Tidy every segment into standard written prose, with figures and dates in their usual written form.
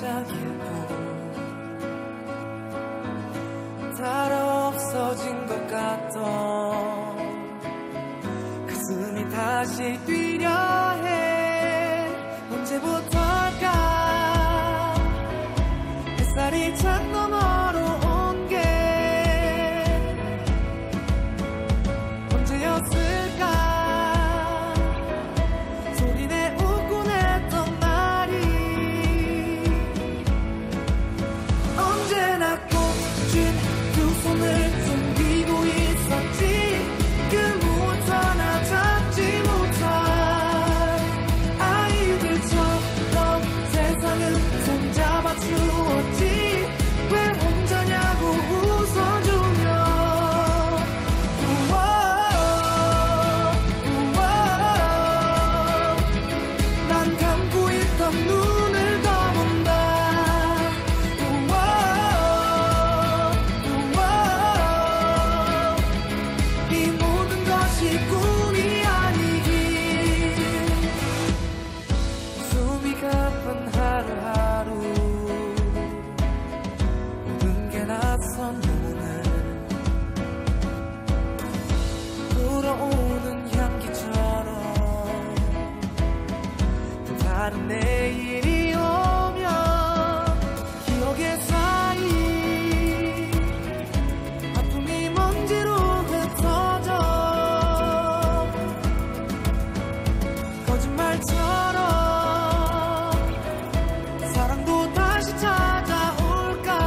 시작이고 달아 없어진 것 같던 가슴이 다시 뛰려 해. 언제부터일까 햇살이 창 너머로 온 게 언제였을까. 소리내 웃곤 했던 날이 언제나 꽃진 두 손을 숨기고 있었지. 그 무엇 하나 잡지 못할 아이들처럼 세상을 손잡아 주었지. 왜 혼자냐고 웃어주며 난 감고 있던 눈을 떠본다. 이 모든 것이 꿈이 아니길. 숨이 가쁜 하루하루 모든 게 낯선 오늘 불어오는 향기처럼 또 다른 내일이 오면 기억에 쌓인 아픔이 먼지로 흩어져 거짓말처럼 사랑도 다시 찾아올까.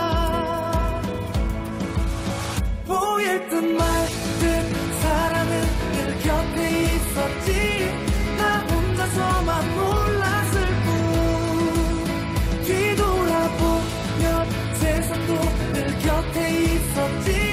보일 듯 말 듯 사랑은 늘 곁에 있었지. 나 혼자서만 몰랐을 뿐 뒤돌아보면 세상도 늘 곁에 있었지.